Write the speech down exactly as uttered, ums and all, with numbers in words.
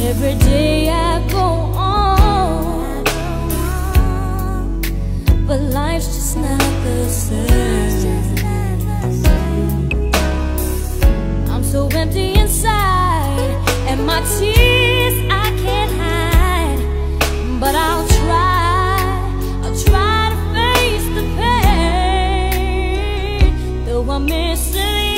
Every day I go on, but life's just not the same. I'm so empty inside, and my tears I can't hide. But I'll try, I'll try to face the pain, though I'm missing you.